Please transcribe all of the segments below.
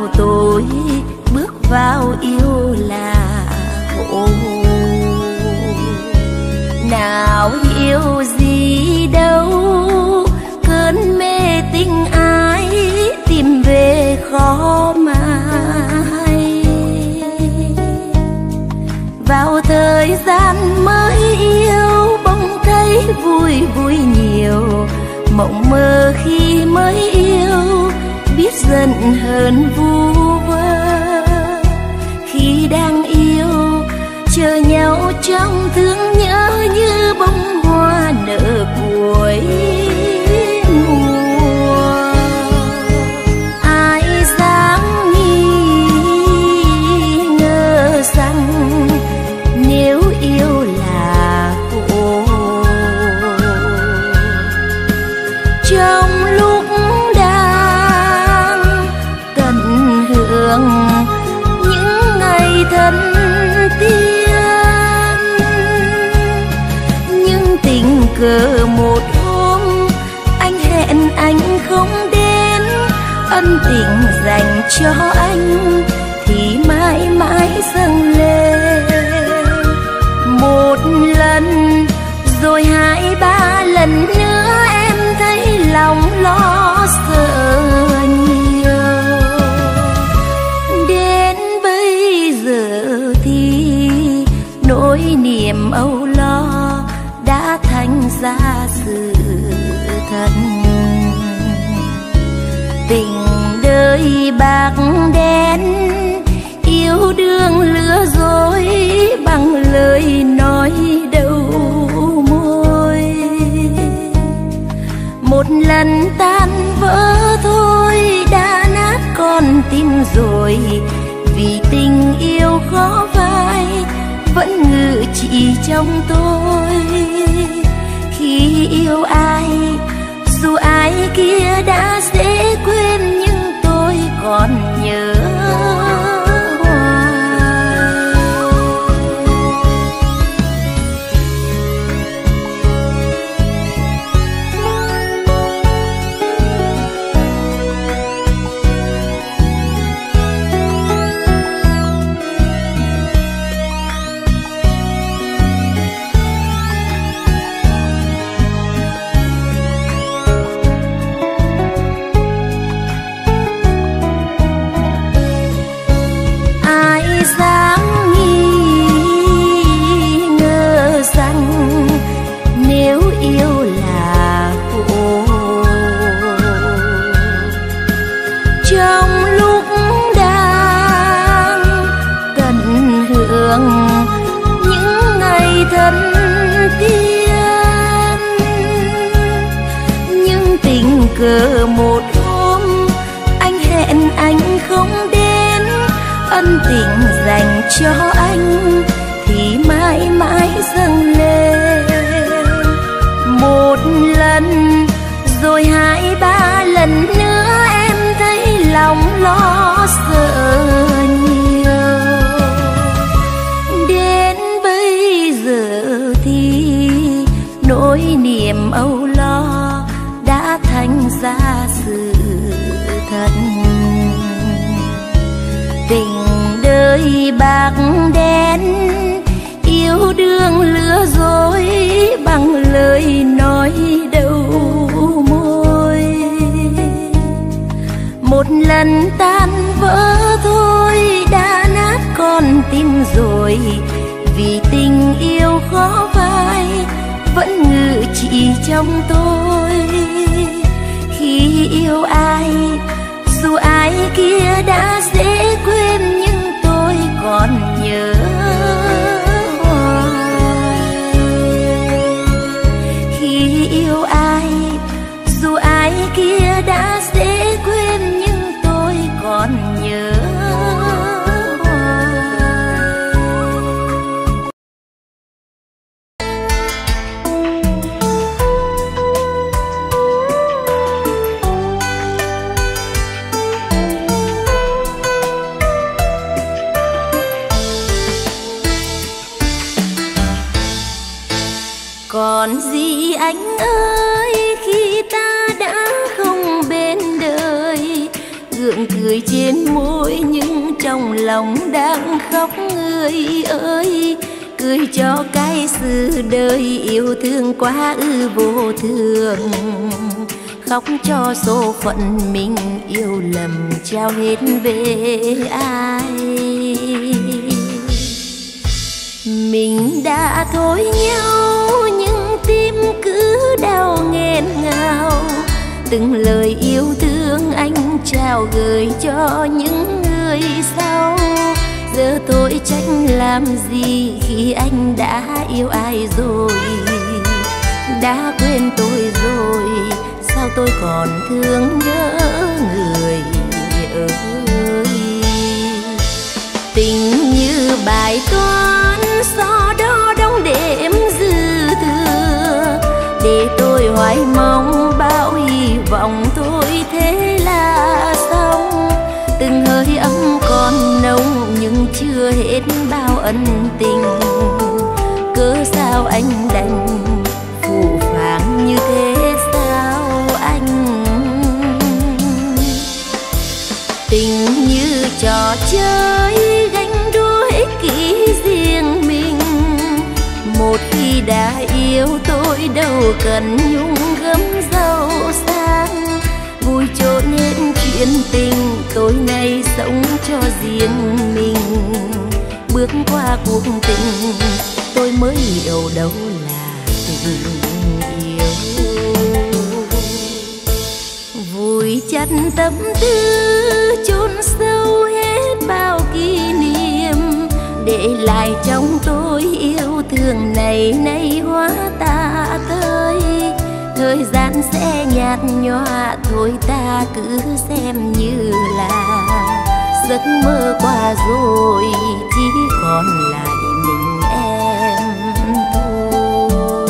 tôi bước vào yêu là khổ. Nào hiểu gì đâu cơn mê tình ai tìm về khó mà hay. Vào thời gian mới yêu bỗng thấy vui vui nhiều, mộng mơ khi mới yêu biết giận hờn vu vơ. Khi đang yêu chờ nhau trong thương nhớ như bông hoa nở cuối mùa. Ai dám nghi ngờ rằng nếu yêu là khổ. Trong lúc đang tận hưởng những ngày thân tiên, nhưng tình cờ một hôm anh hẹn anh không đến, ân tình dành cho anh thì mãi mãi dâng lên. Một lần rồi hai ba lần nữa em thấy lòng lo sợ nhiều. Đến bây giờ thì nỗi niềm âu lo đã thành ra sự thật. Tình đời bạc đen yêu đương lừa dối bằng lời nói đầu môi. Một lần tan vỡ thôi đã nát con tim rồi, vì tình yêu khó phai vẫn ngự trị trong tôi. Khi yêu ai dù ai kia đã dễ quên nhưng tôi còn nhớ. Cờ một hôm anh hẹn anh không đến, ân tình dành cho anh thì mãi mãi dâng lên. Một lần rồi hai ba lần nữa em thấy lòng lo sợ nhiều. Đến bây giờ thì nỗi niềm âu lo đã thành ra sự thật. Tình đời bạc đen yêu đương lừa dối bằng lời nói đầu môi. Một lần tan vỡ thôi đã nát con tim rồi, vì tình yêu khó phai vẫn ngự trị trong tôi. Khi yêu ai dù ai kia đã dễ quên nhưng tôi còn nhớ hoài. Khi yêu ai dù ai kia đã dễ quên nhưng tôi còn nhớ hoài. Còn gì anh ơi khi ta đã không bên đời, tượng cười trên môi nhưng trong lòng đang khóc người ơi. Cười cho cái sự đời yêu thương quá ư vô thường, khóc cho số phận mình yêu lầm trao hết về ai. Mình đã thôi nhau nhưng tim cứ đau nghẹn ngào, từng lời yêu thương anh trao gửi cho những người sau. Giờ tôi trách làm gì khi anh đã yêu ai rồi, đã quên tôi rồi, sao tôi còn thương nhớ người ơi. Tình như bài toán so đo đong đếm dư thừa, để tôi hoài mong bao hy vọng thôi thế là xong. Từng hơi ấm còn nồng nhưng chưa hết bao ân tình, cớ sao anh đành phũ phàng như thế sao anh. Tình như trò chơi ganh đua ích kỷ riêng mình, một khi đã yêu tôi đâu cần nhung gấm giàu sang. Vui trộn hết chuyện tình, tối nay sống cho riêng mình. Bước qua cuộc tình tôi mới hiểu đâu là tình yêu. Vùi chặt tâm tư chôn sâu hết bao kỷ niệm, để lại trong tôi yêu thương này nay hóa ta tới. Thời gian sẽ nhạt nhòa thôi ta cứ xem như là giấc mơ qua rồi, chỉ còn lại mình em thôi.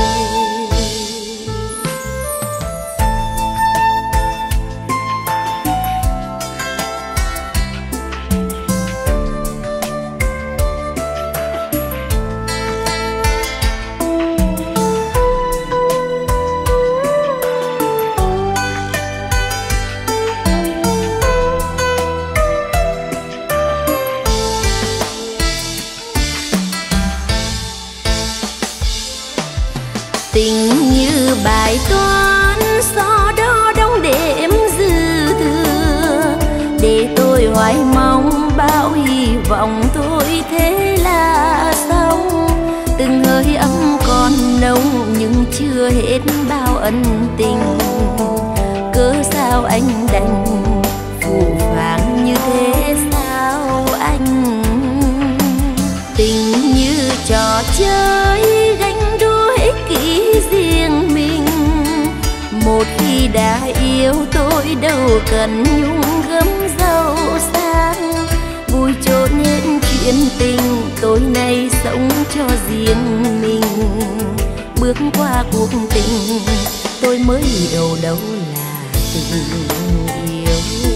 Tình như bài toán so đo đong đếm dư thừa, để tôi hoài mong bao hy vọng thôi thế là xong. Từng hơi ấm còn nồng nhưng chưa hết bao ân tình, cớ sao anh đành phũ phàng như thế sao anh. Tình như trò chơi ganh đua ích kỷ riêng mình, một khi đã yêu tôi đâu cần nhung gấm giàu sang. Vui trộn hết chuyện tình, tối nay sống cho riêng mình. Bước qua cuộc tình tôi mới hiểu đâu là tình yêu.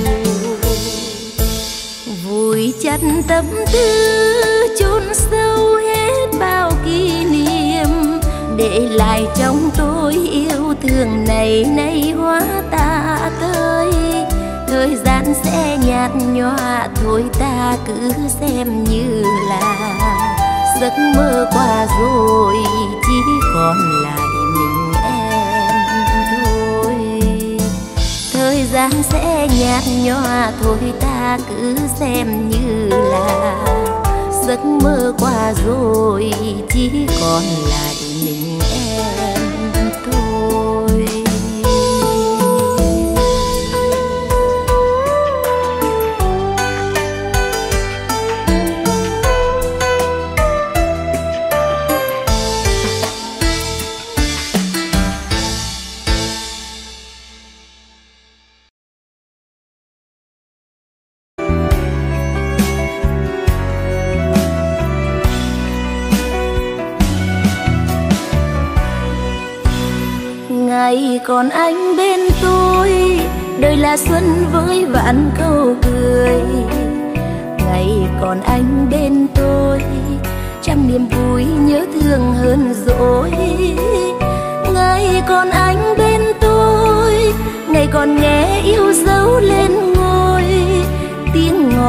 Vùi chặt tâm tư chôn sâu hết bao kỷ niệm, để lại trong tôi yêu thương này nay hóa ta tới. Thời gian sẽ nhạt nhòa thôi ta cứ xem như là giấc mơ qua rồi, chỉ còn lại mình em thôi. Thời gian sẽ nhạt nhòa thôi ta cứ xem như là giấc mơ qua rồi, chỉ còn lại mình em thôi. Ngày còn anh bên tôi, đời là xuân với vạn câu cười. Ngày còn anh bên tôi, trăm niềm vui nhớ thương hơn dỗi. Ngày còn anh bên tôi, ngày còn nghe yêu dấu lên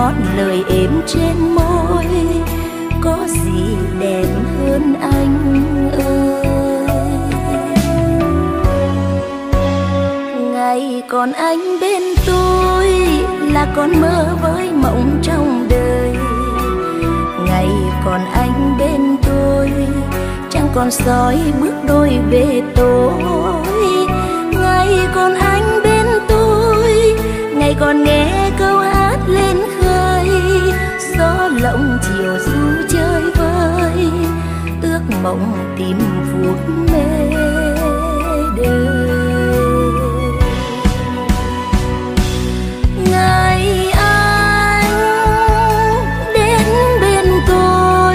ngọt lời êm trên môi, có gì đẹp hơn anh ơi. Ngày còn anh bên tôi là con mơ với mộng trong đời. Ngày còn anh bên tôi chẳng còn soi bước đôi bề tối. Ngày còn anh bên tôi, ngày còn nghe câu hát lên khơi, gió lộng chiều du chơi vơi, ước mộng tìm phút mê đời. Ngày anh đến bên tôi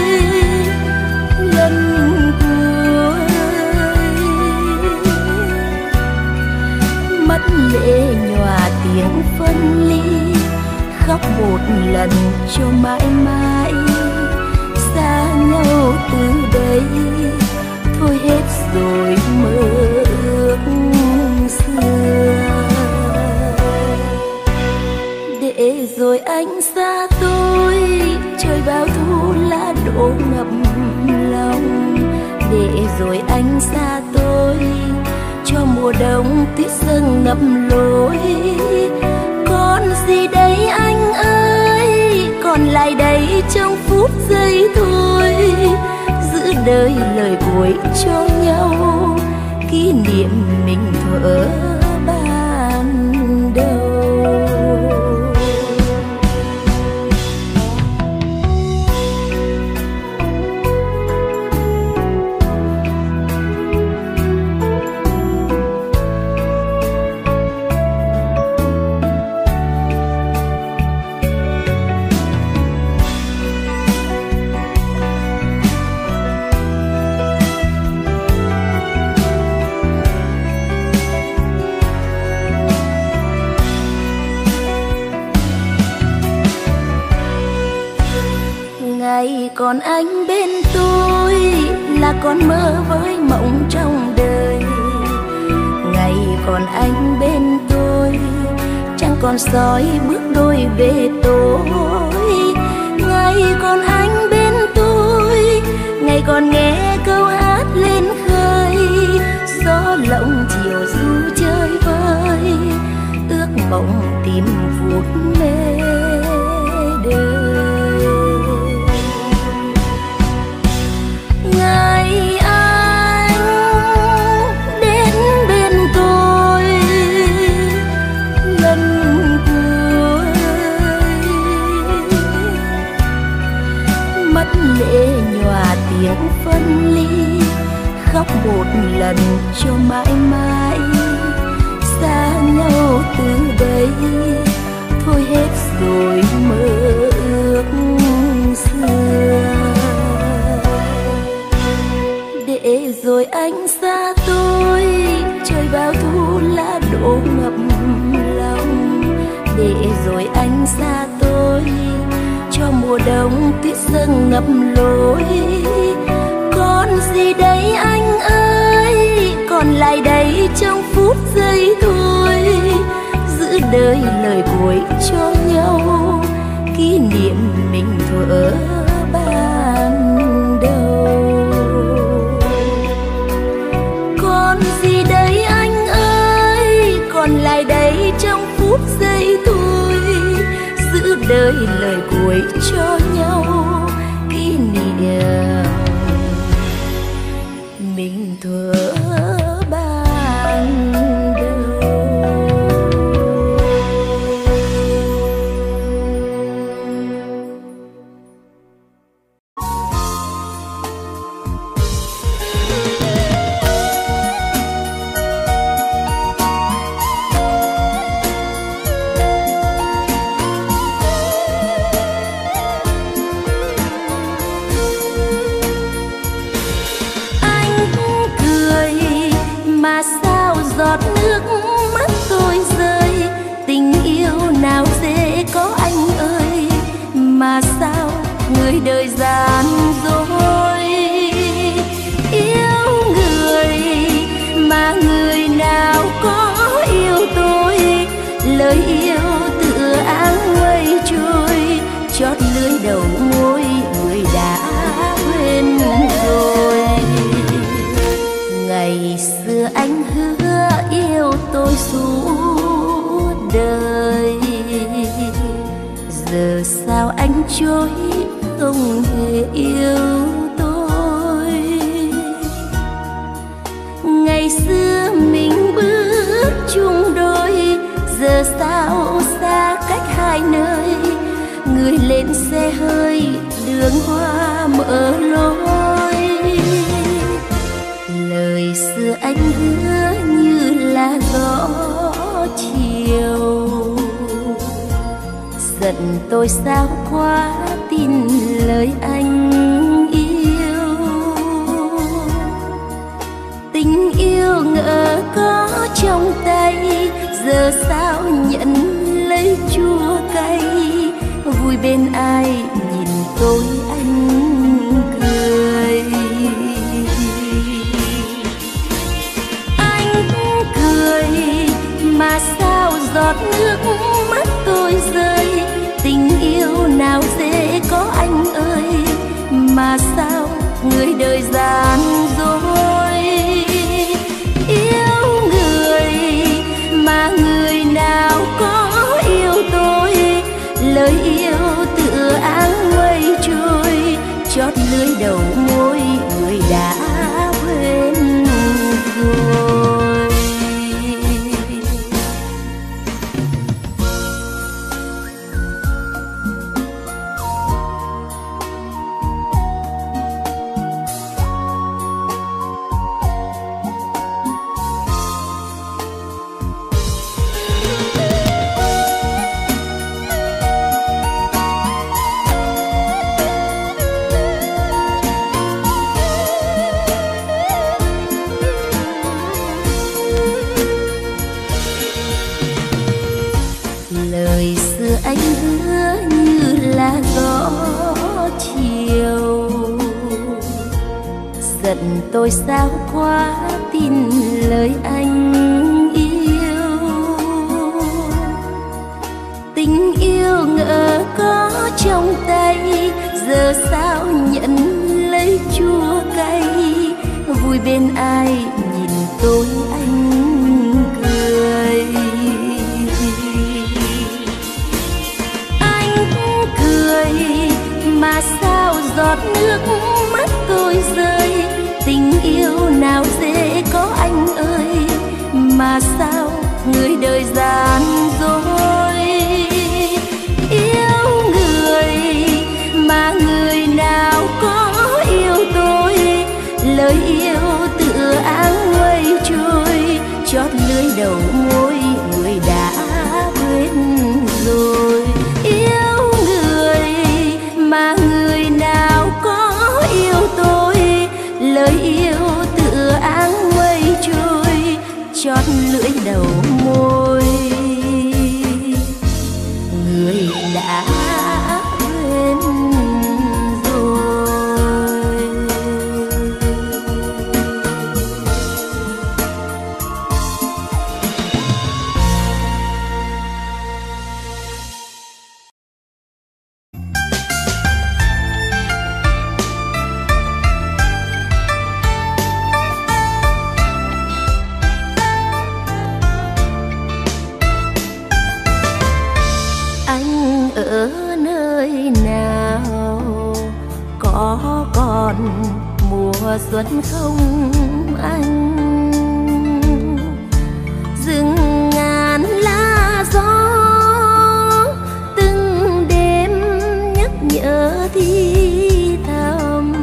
lần cuối, mất lệ nhòa tiếng phân ly, khóc một lần cho mãi mãi. Xa nhau từ đây thôi hết rồi mơ ước xưa. Để rồi anh xa tôi, trời bao thu lá đổ ngập lòng. Để rồi anh xa tôi, cho mùa đông tuyết rơi ngập lối. Còn gì đây anh ơi, còn lại đây trong phút giây thôi. Giữ đời lời cuối cho nhau, kỷ niệm mình thuở ban đầu. Ngày còn anh bên tôi là con mơ với mộng trong đời. Ngày còn anh bên tôi chẳng còn soi bước đôi bề tối. Ngày còn anh bên tôi, ngày còn nghe câu hát lên khơi, gió lộng chiều du chơi vơi, ước mộng tìm phút mê đời. Ngày anh đến bên tôi lần cuối, mất lệ nhòa tiếng phân ly, khóc một lần cho mãi mãi. Xa nhau từ đây thôi hết rồi mơ ước xưa. Để rồi anh xa tôi, trời bao thu lá đổ ngập lòng. Để rồi anh xa tôi, cho mùa đông tuyết rơi ngập lối. Còn gì đây anh ơi, còn lại đây trong phút giây thôi. Giữ đời lời cuối cho nhau, kỷ niệm mình thuở ban đầu. Còn gì đây anh ơi, còn lại đây trong phút giây thôi. Giữ đời lời cuối cho nhau, kỷ niệm mình thuở ban đầu. Giọt nước mắt tôi rơi, tình yêu nào dễ có anh ơi, mà sao người đời gian dối. Yêu người mà người nào có yêu tôi, lời yêu tựa áng mây trôi. đầu môi người đã quên rồi. Ngày xưa anh hứa yêu tôi suốt đời, giờ sao anh chối không hề yêu tôi. Ngày xưa mình bước chung đôi, giờ sao xa cách hai nơi. Người lên xe hơi đường hoa mở lối, lời xưa anh hứa như là gió chiều. Giận tôi sao quá tin lời anh yêu. Tình yêu ngỡ có trong tay, giờ sao nhận lấy chua cay. Vui bên ai nhìn tôi anh cười. Anh cười mà sao giọt nước mắt tôi rơi. Tình yêu nào dễ có anh ơi, mà sao người đời gian dối. Yêu người mà người nào có yêu tôi, lời yêu tựa áng mây trôi. Chót lưới đầu môi người đã quên rồi. Lời xưa anh hứa như là gió chiều. Giận tôi sao quá tin lời anh yêu. Tình yêu ngỡ có trong tay, giờ sao nhận lấy chua cay. Vui bên ai nhìn tôi anh cười. Mà sao giọt nước mắt tôi rơi. Tình yêu nào dễ có anh ơi, mà sao người đời gian dối. Yêu người mà người nào có yêu tôi, lời yêu tựa áng mây trôi. Chót lưới đầu môi người đã quên rồi. Yêu người mà người nào có yêu tôi, lời yêu tựa áng mây trôi. Chót lưỡi đầu môi người đã quên rồi. Ở nơi nào có còn mùa xuân không anh? Rừng ngàn lá gió từng đêm nhắc nhở thì thầm.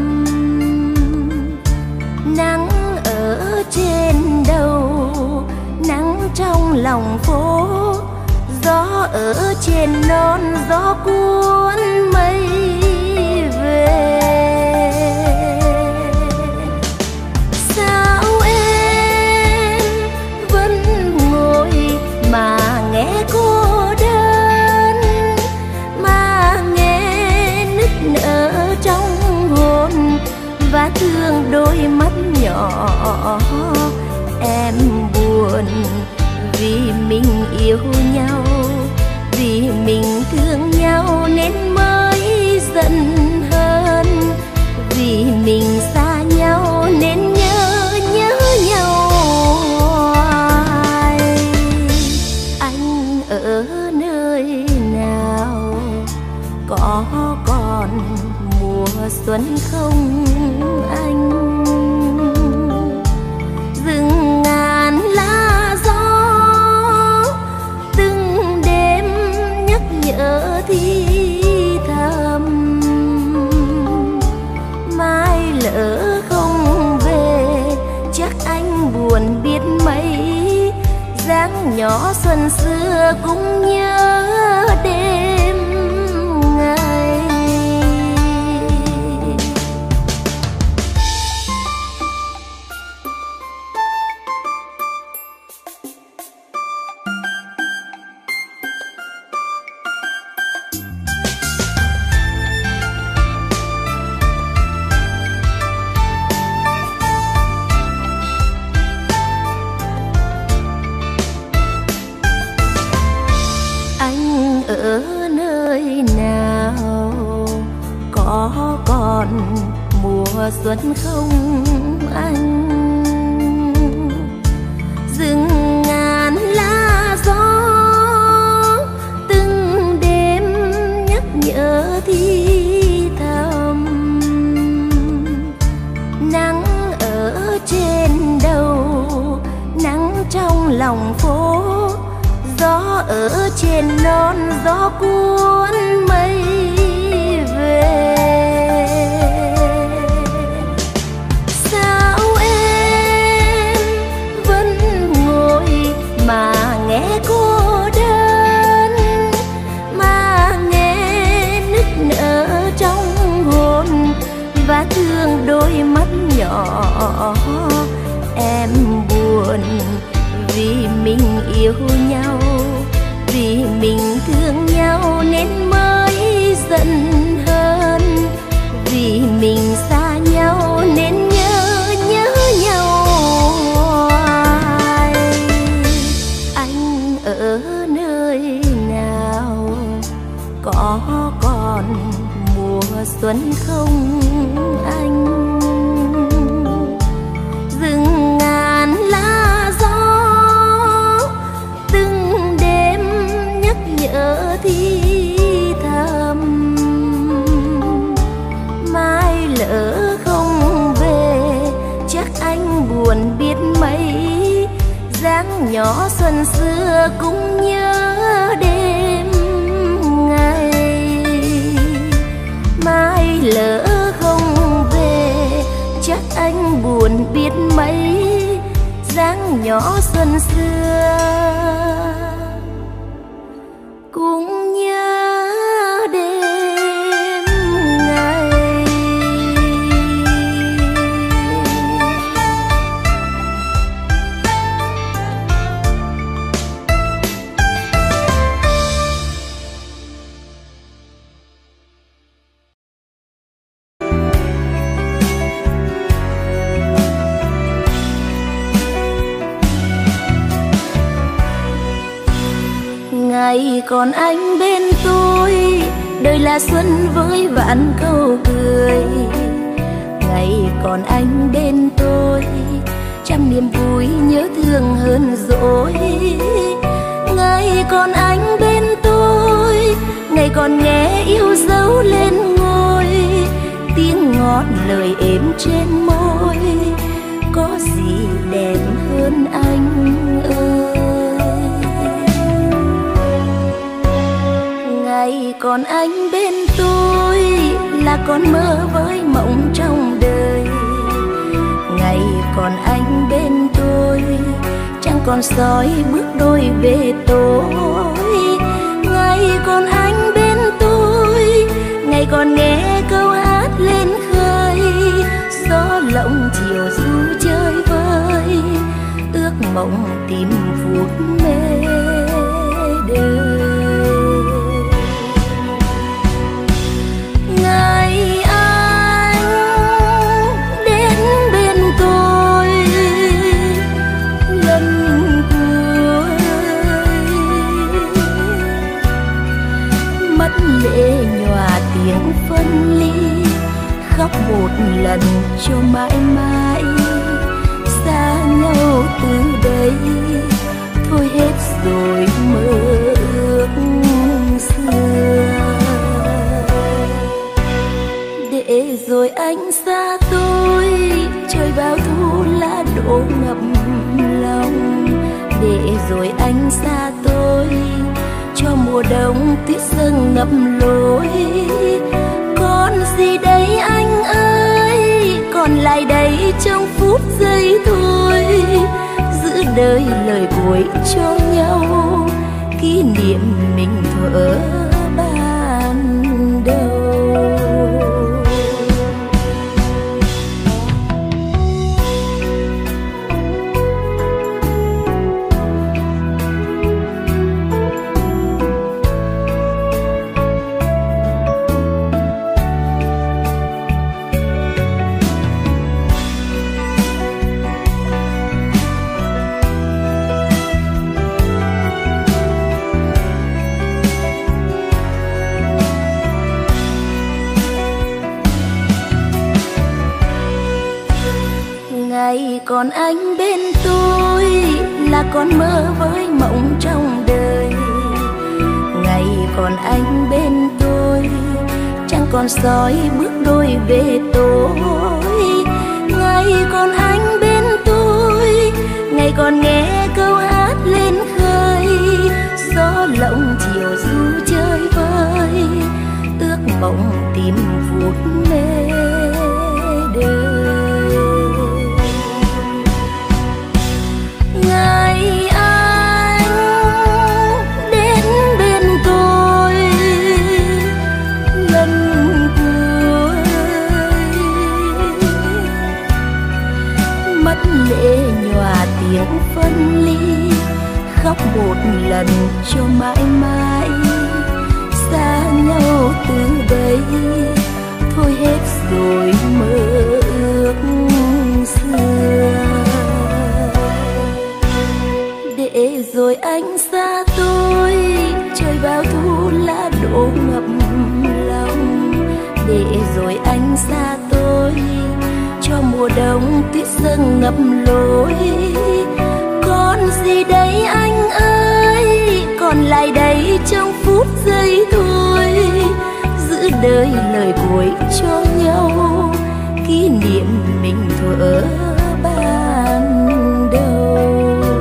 Nắng ở trên đầu, nắng trong lòng phố, gió ở trên non, gió cuốn mây về. Sao em vẫn ngồi mà nghe cô đơn, mà nghe nức nở trong hồn, và thương đôi mắt nhỏ em buồn. Vì mình yêu nhau, vì mình thương nhau nên mới xuân không anh. Rừng ngàn lá gió từng đêm nhắc nhở thì thầm, mai lỡ không về chắc anh buồn biết mấy. Dáng nhỏ xuân xưa cũng nhớ đêm ngày. Ở nơi nào có còn mùa xuân không anh? Rừng ngàn lá gió từng đêm nhắc nhở thì thầm, nắng ở trên đầu nắng trong lòng phố, gió ở trên non gió cuốn mây về. Sao em vẫn ngồi mà nghe cô đơn, mà nghe nức nở trong hồn và thương đôi mắt nhỏ. Em buồn vì mình yêu nhau, vì mình thương nhau nên mới giận hơn, vì mình xa nhau nên nhớ nhau hoài. Anh ở nơi nào có còn mùa xuân không anh? Rừng ngàn lá gió từng đêm nhắc nhở thì thầm, mai lỡ không về chắc anh buồn biết mấy. Dáng nhỏ xuân xưa cũng nhớ đêm ngày. Mai lỡ không về chắc anh buồn biết mấy. Dáng nhỏ xuân xưa cũng nhớ đêm ngày. Ngày còn anh bên tôi, đời là xuân với vạn câu cười. Ngày còn anh bên tôi, trăm niềm vui nhớ thương hơn dỗi. Ngày còn anh bên tôi, ngày còn nghe yêu dấu lên ngôi. Tiếng ngọt lời êm trên môi, có gì đẹp hơn anh ơi. Ngày còn anh bên tôi là con mơ với mộng trong đời. Ngày còn anh bên tôi chẳng còn soi bước đôi về tối. Ngày còn anh bên tôi, ngày còn nghe câu hát lên khơi. Gió lộng chiều du chơi vơi, ước mộng tìm phút mê đời. Ngày anh đến bên tôi lần cuối, mắt lệ nhòa tiếng phân ly, khóc một lần cho mãi mãi. Xa nhau từ đây thôi hết rồi mơ ước xưa. để rồi anh xa tôi, trời bao thu lá đổ ngập lòng. Để rồi anh xa tôi, cho mùa đông tuyết rơi ngậm lối. Còn gì đây anh ơi, còn lại đây trong phút giây thôi. Giữ đời lời cuối cho nhau, kỷ niệm mình thuở ban đầu. Ngày còn anh bên tôi là con mơ với mộng trong đời. Ngày còn anh bên tôi chẳng còn soi bước đôi về tối. Ngày còn anh bên tôi, ngày còn nghe câu hát lên khơi. Gió lộng chiều du chơi vơi, ước mộng tìm phút mê đời. Ngày anh đến bên tôi lần cuối, mắt lệ nhòa tiếng phân ly, khóc một lần cho mãi mãi. Xa nhau từ đây, thôi hết rồi mơ ước xưa. Để rồi anh xa tôi, trời bao thu lá đổ ngập lòng. Để rồi anh xa tôi, cho mùa đông tuyết rơi ngậm lối. Còn gì đây anh ơi, còn lại đây trong phút giây thôi. Giữ đời lời cuối cho nhau, kỷ niệm mình thuở ban đầu.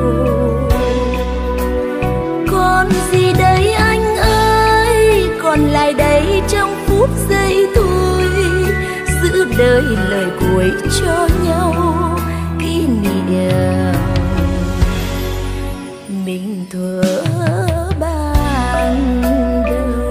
Còn gì đây anh ơi, còn lại đây trong phút giây thôi. Giữ đời lời cuối cho nhau, kỷ niệm mình thuở ban đầu.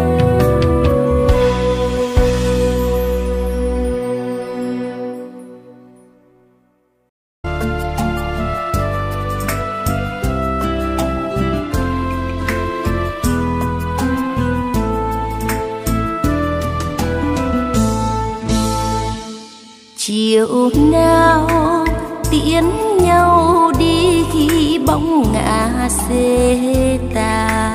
Chiều nào tiễn nhau đi khi bóng ngả xê tà.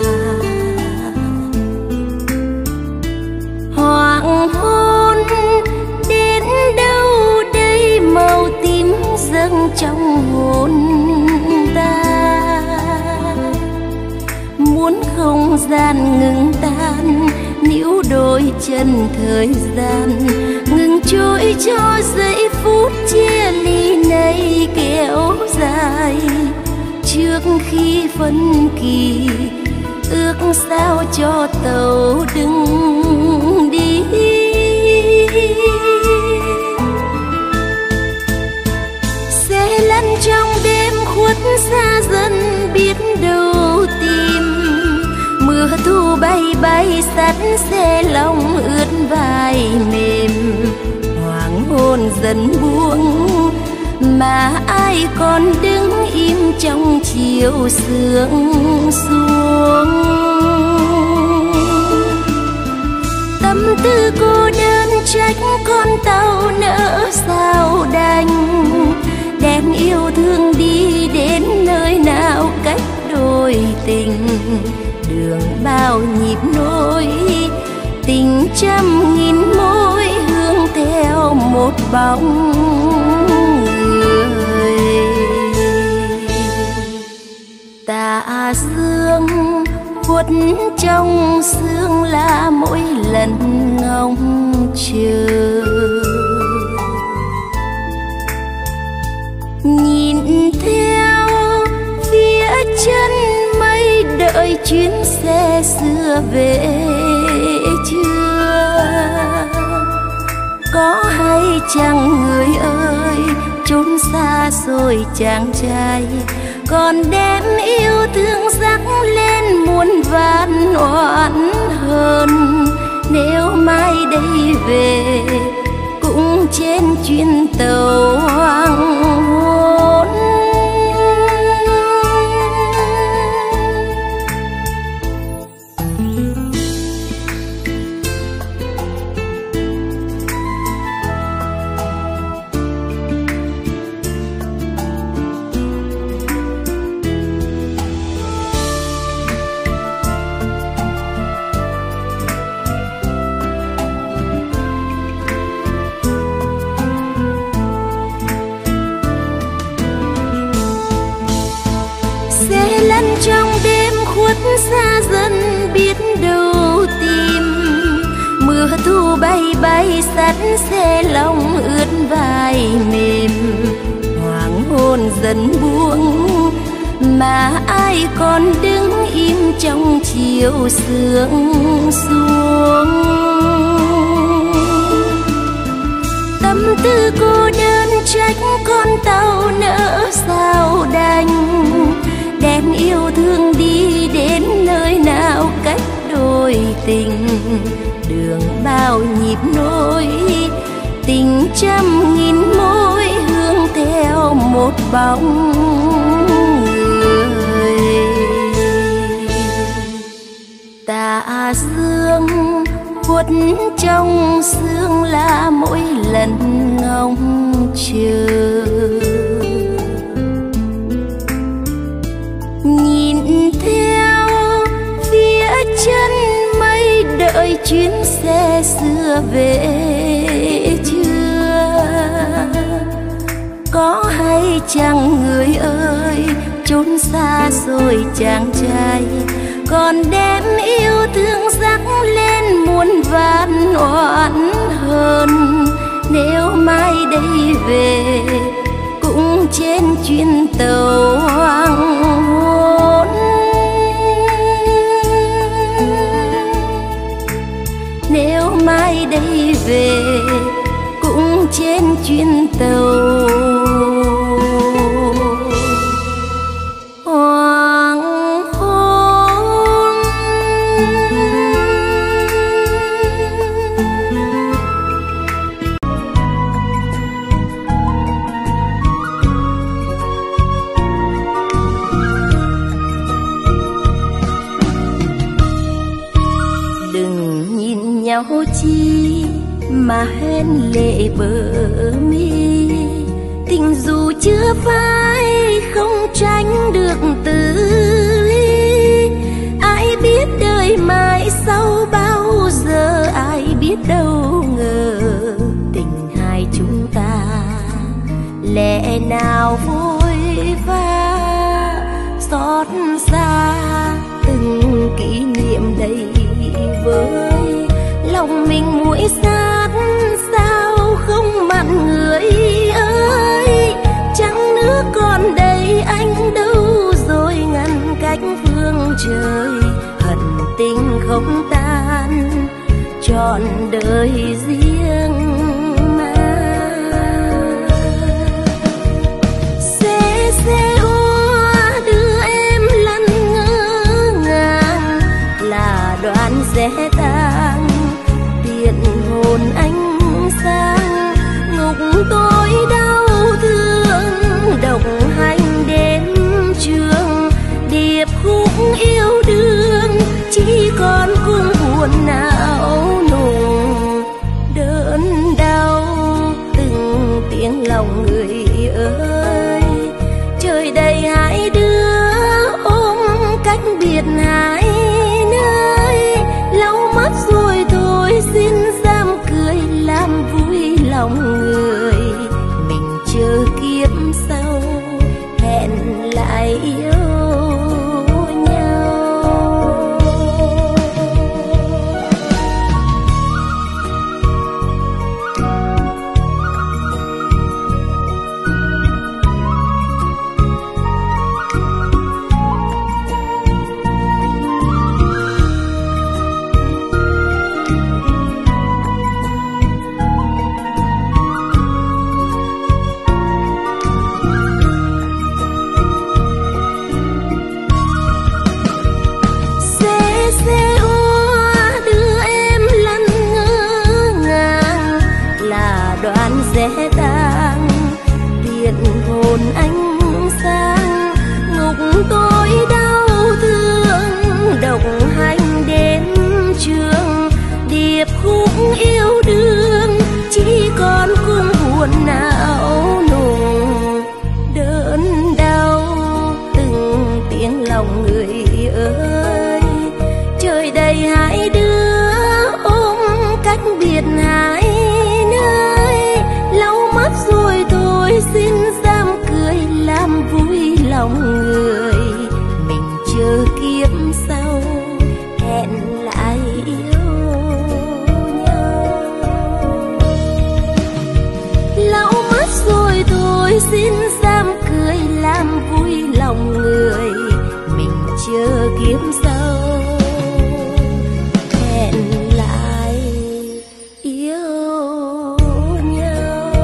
Hoàng hôn đến đâu đây, màu tím dâng trong hồn ta. Muốn không gian ngừng tan, níu đôi chân thời gian ngừng trôi cho giây phút chia ly này kéo dài. Trước khi phân kỳ, ước sao cho tàu đừng đi. Sẽ lăn trong đêm khuất xa dần, biết đâu tìm mưa thu bay bay sắt xe lòng ướt vai mềm. Hoàng hôn dần buông mà ai còn đứng im trong chiều sương xuống. Tâm tư cô đơn trách con tàu nỡ sao đành. Đem yêu thương đi đến nơi nào cách đôi tình. Đường bao nhịp nối, tình trăm nghìn mối hướng theo một bóng người. Tà dương khuất trong sương lá mỗi lần ngóng chờ. chờ. Nhìn theo phía chân mây đợi chuyến xe xưa về chưa? Có hay chăng người ơi, chốn xa xôi chàng trai còn đem yêu thương dắt lên muôn vàn oán hờn. Nếu mai đây về cũng trên chuyến tàu hoàng hôn. Trong đêm khuất xa dần biết đâu tìm, mưa thu bay bay sắt xe lòng ướt vai mềm. Hoàng hôn dần buông mà ai còn đứng im trong chiều sương xuống. Tâm tư cô đơn trách con tàu nỡ sao đành, đem yêu thương đi đến nơi nào cách đôi tình. Đường bao nhịp nối tình trăm nghìn mối hướng theo một bóng người. Tà dương khuất trong sương là mỗi lần ngóng chờ. Nhìn theo phía chân mây đợi chuyến xe xưa về chưa? Có hay chăng người ơi, chốn xa xôi chàng trai còn đem yêu thương dắt lên muôn vàn oán hờn. Nếu mai đây về cũng trên chuyến tàu hoàng hôn. Nếu mai đây về cũng trên chuyến tàu hoàng hôn. Đừng nhìn nhau chi mà hên lệ bờ mi, tình dù chưa phai không tránh được từ ly. Ai biết đời mai sau bao giờ, ai biết đâu ngờ tình hai chúng ta lẽ nào vội vã xót xa. Từng kỷ niệm đầy với lòng mình muội sát, sao không mặn người ơi. Trăng nước còn đây anh đâu rồi ngăn cách phương trời. Hận tình không tan trọn đời riêng mà. Xe hoa đưa em lăn ngỡ ngàng là đoạn sẽ tàn tiện hồn anh sang. Ngục tôi đau thương độc hành đến trường, điệp khúc yêu đương chỉ còn cung buồn não nùng đớn đau. Từng tiếng lòng người ơi, trời đầy hai đứa ôm cách biệt hai nơi. Lâu mất rồi thôi xin dám cười làm vui lòng người. Mình chờ kiếp sau hẹn lại yêu nhau. đoàn rẽ tang, điện hồn anh sang ngục tôi đau thương, độc hành đến trường điệp khúc yêu đương, chỉ còn cung buồn não nùng đớn đau từng tiếng lòng người ơi. Trời đầy hai đứa ôm cách biệt hai nơi, lau mắt rồi thôi xin giam cười làm vui lòng người. Mình chờ kiếp sau hẹn lại yêu nhau, lau mắt rồi thôi xin giam cười làm vui lòng người. Mình chờ kiếp sau hẹn lại yêu nhau.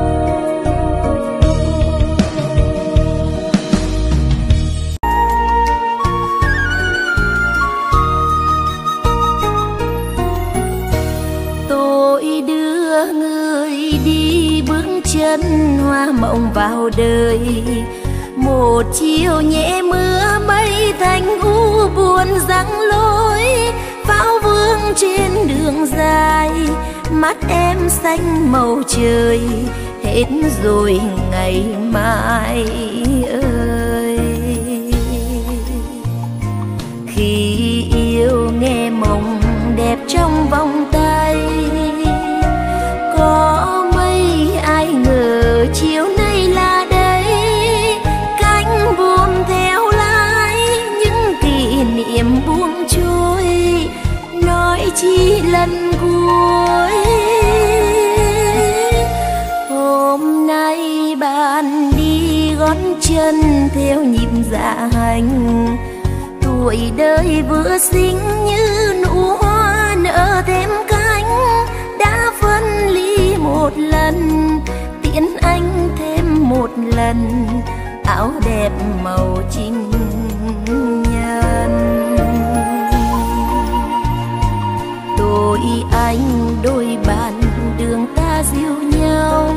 Tôi đưa người đi bước chân hoa mộng vào đời, một chiều nhẹ mưa mây thành u buồn giăng lối, pháo vương trên đường dài, mắt em xanh màu trời, hết rồi ngày mai ơi. Khi yêu nghe mộng đẹp trong vòng tay, có mấy ai ngờ chiều nay là đây, cánh buồm theo lái những kỷ niệm buông trôi, nói chi lần cuối. Hôm nay bạn đi gót chân theo nhịp dạ hành, tuổi đời vừa xinh như nụ hoa nở thêm cánh, đã phân ly một lần tiễn anh thêm một lần áo đẹp màu trinh nhân. Tôi anh đôi bàn đường ta dìu nhau,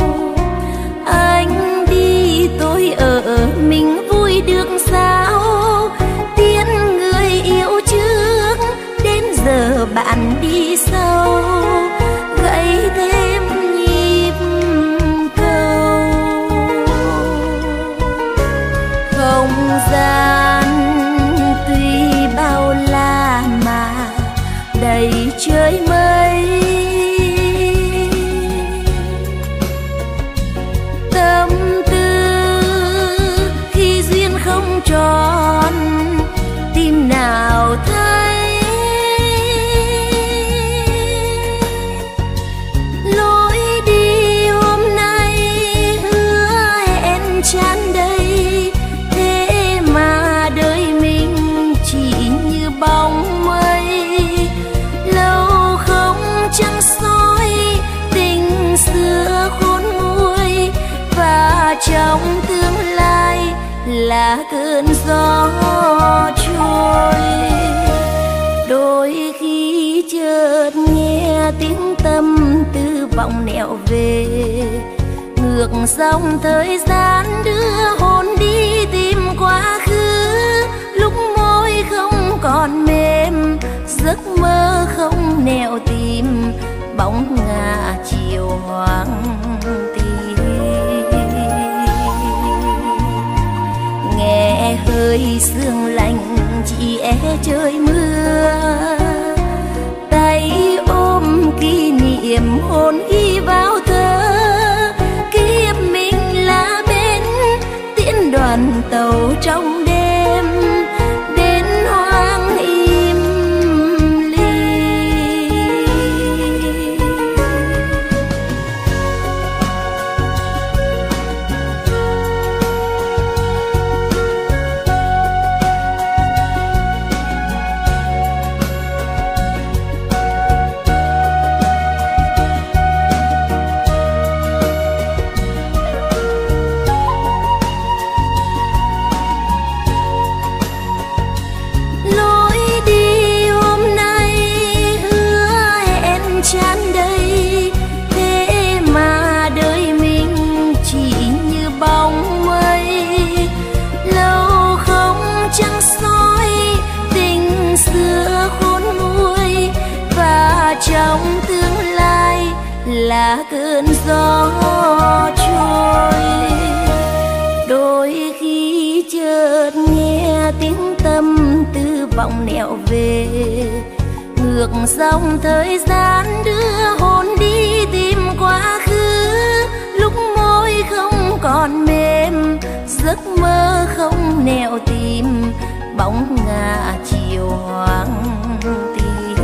anh đi tôi ở mình vui được sao, tiễn người yêu trước đến giờ bạn đi sau, gãy thêm nhịp cầu. Không gian tuy bao la mà đầy trời mây, tâm tư khi duyên không tròn tim nào thấy, lối đi hôm nay hứa hẹn tràn đầy, thế mà đời mình chỉ như bóng mây, lâu không trăng soi tình xưa khôn nguôi, và trong tương lai là cơn gió trôi. Đôi khi chợt nghe tiếng tâm tư vọng nẻo về, ngược dòng thời gian đưa hồn đi tìm quá khứ, lúc môi không còn mềm giấc mơ không nẻo tìm, bóng ngả chiều hoang tìm. Nghe hơi sương lạnh chỉ e trời mưa, tay ôm kỷ niệm hồn ghi vào thơ, kiếp mình là bên tiễn đoàn tàu trong đêm đến hoang im ly. là cơn gió trôi. Đôi khi chợt nghe tiếng tâm tư vọng nẻo về, ngược dòng thời gian đưa hồn đi tìm quá khứ. Lúc môi không còn mềm, giấc mơ không nẻo tìm, bóng ngả chiều hoang tìm.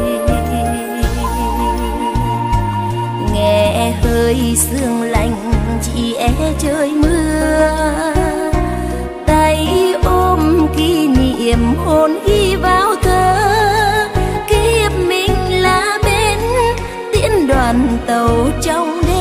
Nghe hơi sương lạnh chỉ e trời mưa, tay ôm kỷ niệm hồn ghi vào thơ. Kiếp mình là bên tiễn đoàn tàu trong đêm.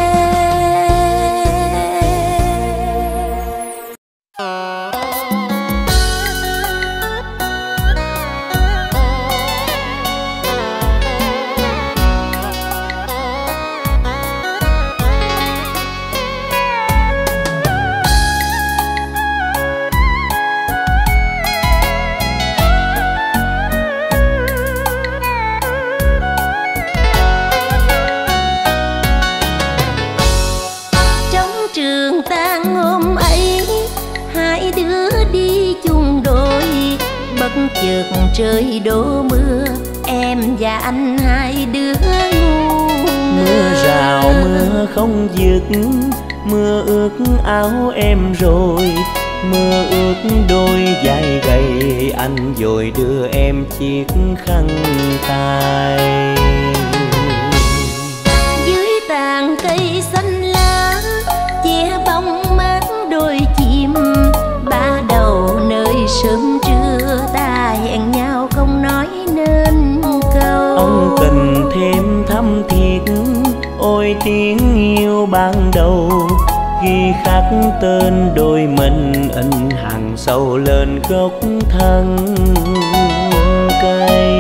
Chợt trời đổ mưa, em và anh hai đứa ngu. Mưa rào mưa không dứt, mưa ướt áo em rồi. Mưa ướt đôi vai gầy, anh vội đưa em chiếc khăn tay. Dưới tàn cây xanh lá che bóng mát đôi chim, ba đầu nơi sớm trưa ta hẹn nhau không nói nên câu. Ân tình thêm thắm thiết, ôi tiếng yêu ban đầu, ghi khắc tên đôi mình in hàng sâu lên gốc thân cây.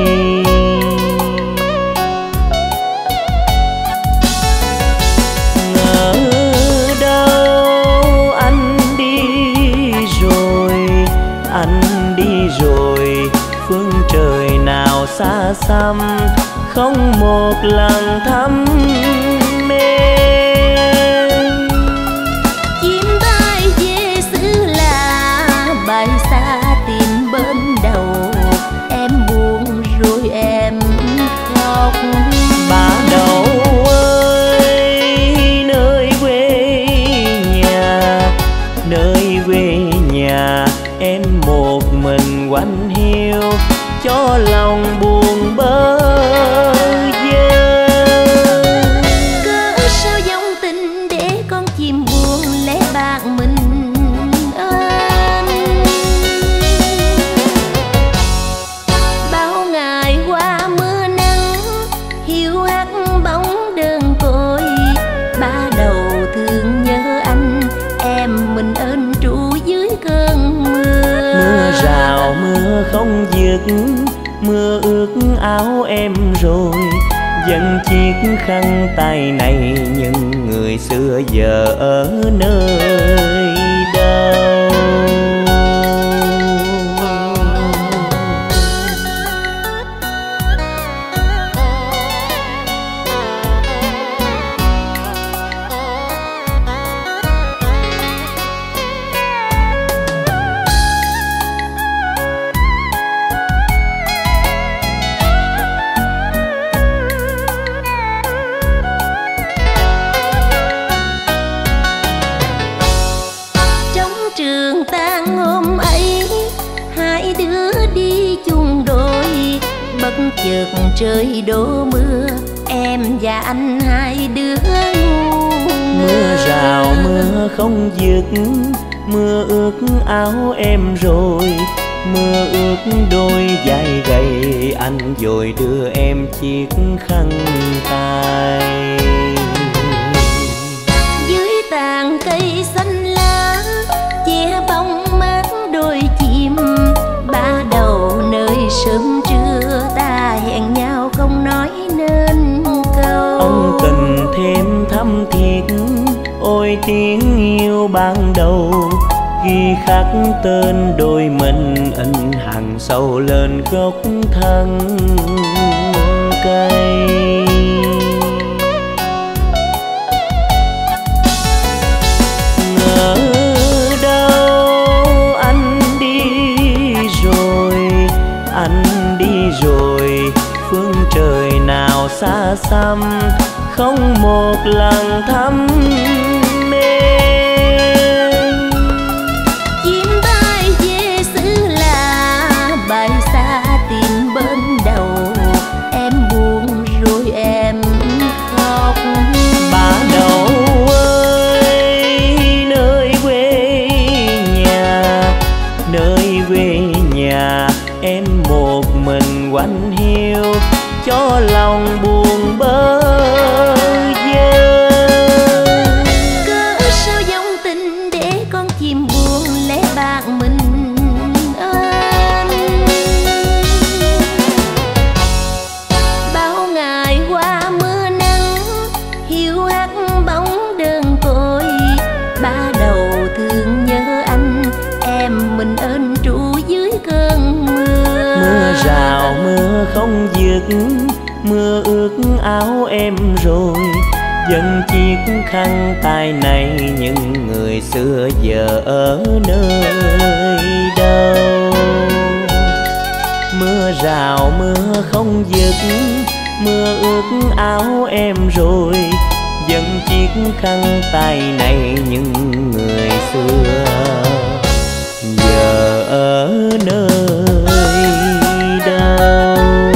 Ngỡ đâu anh đi rồi, anh đi rồi, phương trời nào xa xăm, không một lần thăm em. Chim bay về xứ lạ, bay xa tìm bên đầu, em buồn rồi em khóc. Ba đầu ơi, nơi quê nhà, nơi quê nhà, em một mình quạnh hiu, cho lòng buồn bơ vơ. Cớ sao dòng tình để con chim buồn lẽ bạn mình ơn. Bao ngày qua mưa nắng, hiu hắt bóng đơn côi, ba đầu thương nhớ anh, em mình ơn trụ dưới cơn mưa. Mưa rào mưa không dứt, mưa ướt áo em rồi. Dần chiếc khăn tay này, nhưng người xưa giờ ở nơi đâu. Chợt trời đổ mưa, em và anh hai đứa ngu. Mưa rào mưa không dứt, mưa ướt áo em rồi. Mưa ướt đôi vai gầy, anh vội đưa em chiếc khăn tay. Dưới tàn cây xanh lá che bóng mát đôi chim, ba đầu nơi sớm trưa ta hẹn nhau không nói nên câu. Ân tình thêm thắm thiết, ôi tiếng yêu ban đầu, ghi khắc tên đôi mình in hàng sâu lên gốc thân cây. không một lần thăm em. Chim bay về xứ lạ, bay xa tìm bên đầu, em buồn rồi em khóc. Bà Đậu ơi, nơi quê nhà em một mình quạnh hiu, cho lòng buồn bơ vơ. Cớ sao dòng tình để con chim buồn lẽ bạn mình ơn. Bao ngày qua mưa nắng, hiu hắt bóng đơn côi. Ba Đầu thương nhớ anh, em mình ơn trụ dưới cơn mưa. Mưa rào mưa không dứt, mưa ướt áo em rồi. Dân chiếc khăn tay này, những người xưa giờ ở nơi đâu. Mưa rào mưa không dứt, mưa ướt áo em rồi. Dân chiếc khăn tay này, những người xưa giờ ở nơi đâu.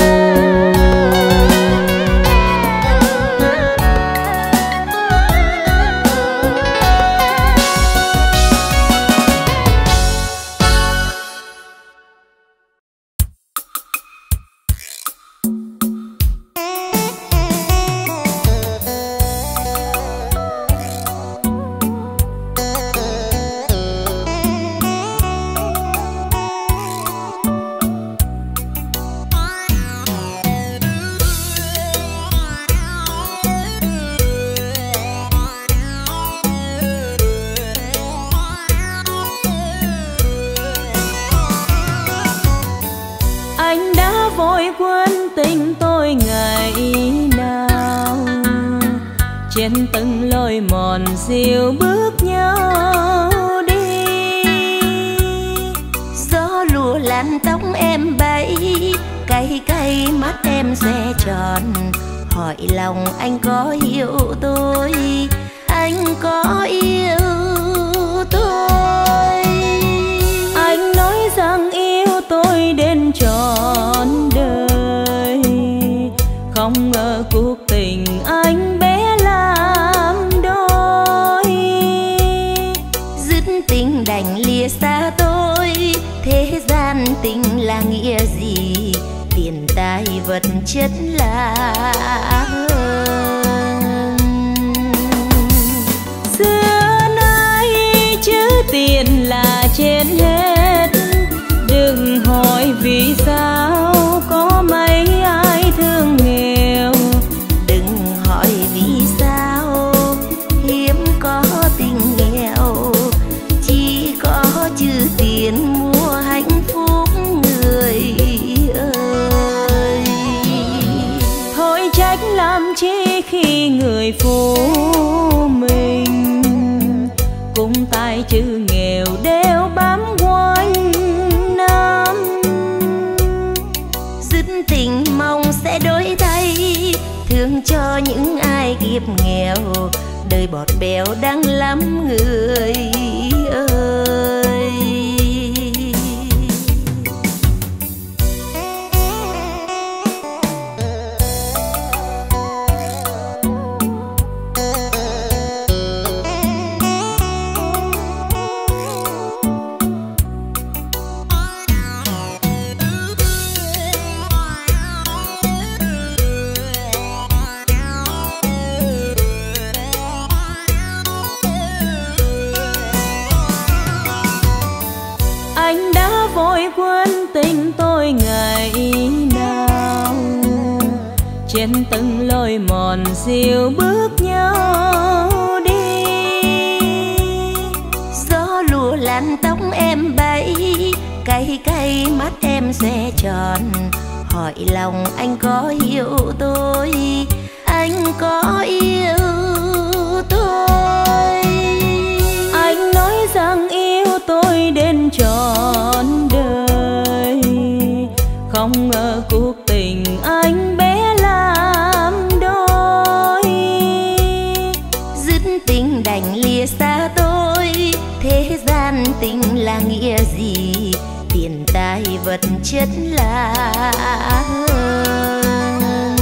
trên từng lối mòn dìu bước nhau đi. Gió lùa làn tóc em bay, cay cay mắt em sẽ tròn. Hỏi lòng anh có yêu tôi, anh có yêu tôi. Anh nói rằng yêu tôi đến trọn đời, không ngờ cuộc tình anh bé làm đôi. Dứt tình đành lìa xa tôi, thế gian tình là nghĩa gì? Tiền tài vật chất là hơn. Xưa nay chữ tiền là trên hết, đừng hỏi vì sao có mấy ai thương nghèo. Đừng hỏi vì sao hiếm có tình nghèo, chỉ có chữ tiền mua hạnh phúc người ơi. Thôi trách làm chi khi người phụ mình cùng tài chữ nghèo đeo bám quanh năm. Dứt tình mong sẽ đổi thay, thương cho những ai kiếp nghèo. Đời bọt bèo đáng lắm người ơi. Tình tôi ngày nào trên từng lối mòn dìu bước nhau đi. Gió lùa làn tóc em bay, cay cay mắt em sẽ tròn. Hỏi lòng anh có yêu tôi, anh có yêu tôi. Anh nói rằng yêu tôi đến trọn đời, không ngờ cuộc tình anh bé làm đôi. vật chất là hơn.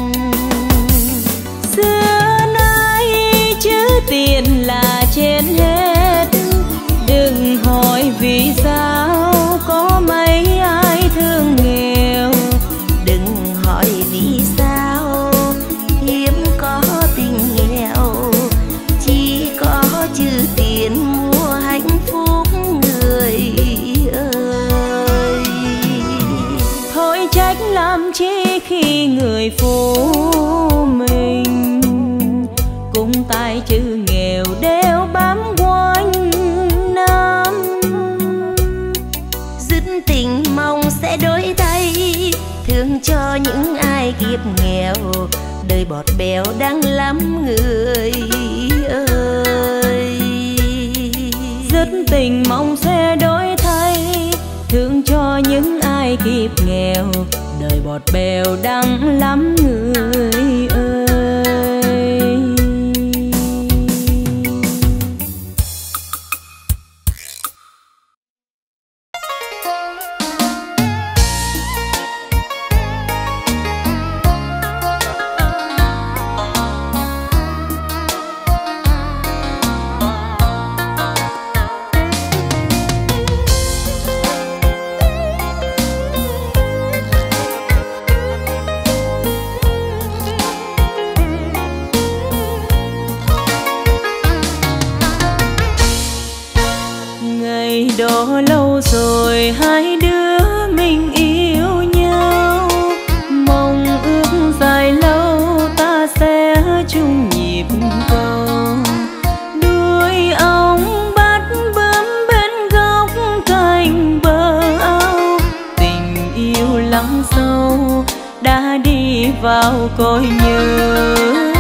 Xưa nay chữ tiền là trên hết, đừng hỏi vì sao có mấy ai thương nghèo, đừng hỏi vì sao hiếm có tình nghèo, chỉ có chữ tiền mua hạnh phúc người ơi. Thôi trách làm chi khi người phú mình cùng tay chữ nghèo đeo bám quanh năm. Dứt tình mong sẽ đổi thay, thương cho những ai kiếp nghèo, đời bọt bèo đáng lắm người ơi. Dứt tình mong sẽ đổi thay, thương cho những ai kiếp nghèo, đời bọt bèo đáng lắm người ơi. Đó lâu rồi hai đứa mình yêu nhau, mong ước dài lâu ta sẽ chung nhịp cầu. Đuôi ong bắt bướm bên góc cành bờ ao, tình yêu lắng sâu đã đi vào cõi nhớ.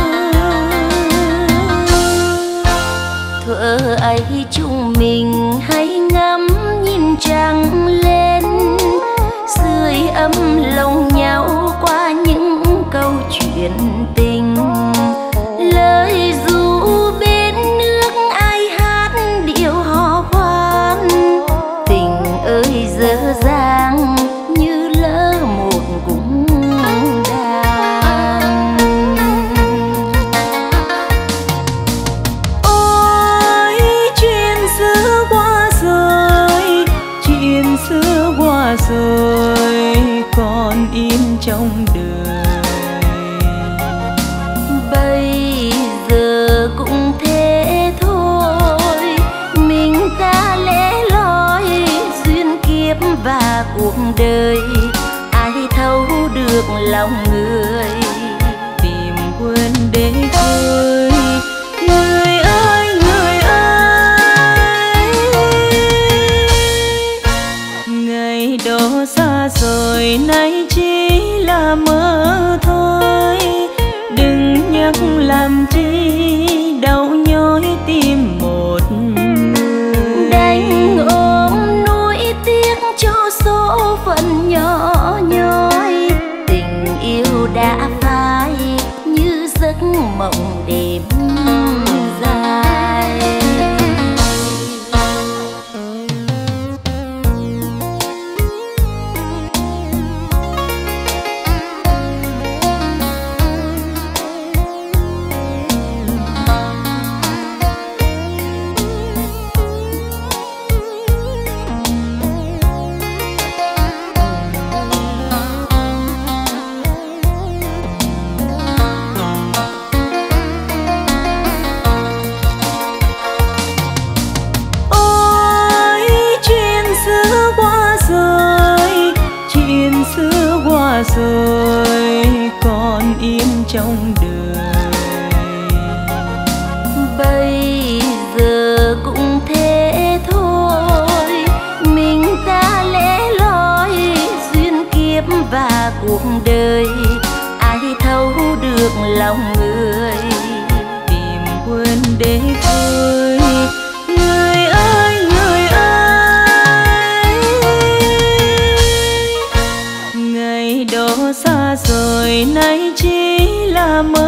Thuở ấy chúng mình hãy ngắm nhìn trăng lên, sưởi ấm lòng nhau qua những câu chuyện tình. Lời ru bên nước ai hát điệu hò khoan, tình ơi dở dang như lỡ một cung đàn. Ôi chuyện xưa qua rồi, chuyện xưa qua rồi còn in trong đời. Bây giờ cũng thế thôi, mình ta lẻ loi duyên kiếp và cuộc đời, ai thấu được lòng người tìm quên để thôi. Người ơi người ơi, ngày đó xa rồi nay chỉ là mơ thôi, đừng nhắc làm chi đau nhói tim một người. Đành ôm nuối tiếc cho số phận nhỏ nhoi, tình yêu đã phai như giấc mộng đêm dài. Rồi còn im trong đời. Bây giờ cũng thế thôi, mình ta lẻ loi duyên kiếp và cuộc đời, ai thấu được lòng người tìm quên để thôi. Người ơi người ơi, ngày đó xa rồi nay chỉ là mơ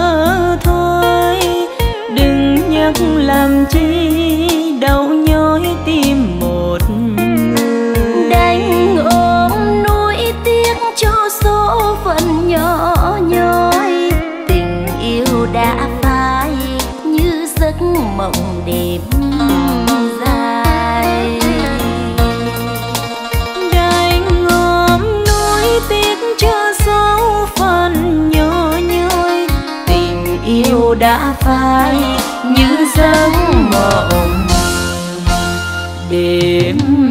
giấc mộng đêm dài. Đành ngậm nuối tiếc cho số phận nhỏ nhoi, tình yêu đã phai như giấc mộng đêm